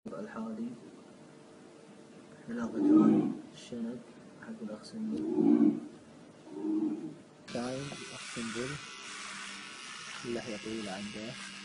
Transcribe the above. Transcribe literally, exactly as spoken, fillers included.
الحالي ناخذ هاي الشنب حق الأخ سنبل، شايل أخ سنبل اللحية طويلة عنده.